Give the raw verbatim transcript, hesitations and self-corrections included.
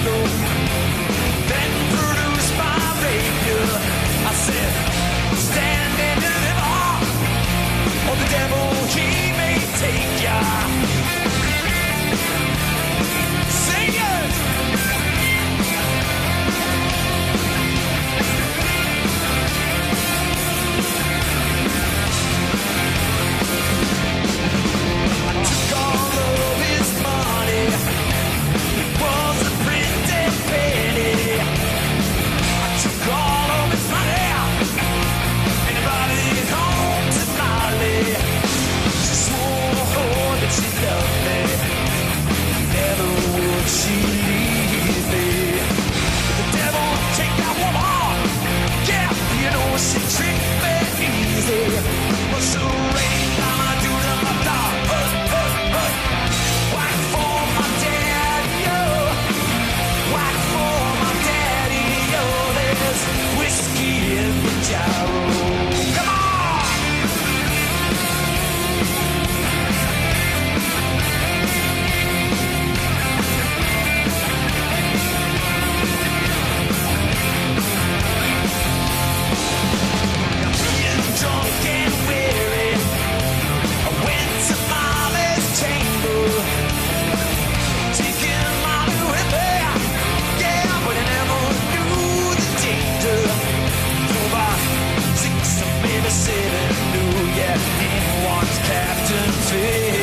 low, then produce my rapier. I said, stand and deliver, or the devil he may take ya. Sing it! I took all of his money, was a pretty penny. I took all of his money, and brought it home to Molly. She swore that she loved me, never would she leave me. The devil take that woman, yeah, you know she tricked me easy. But so rain down my dude on my dog, uh, uh, uh. Whack for my daddy, oh, whack for my daddy, oh. There's whiskey in the jarro. Come on! Being drunk and weary, I went to Molly's chamber, taking Molly with me, yeah, but I never knew the danger. Drove about six or maybe seven, knew, yeah, anyone's Captain Fair.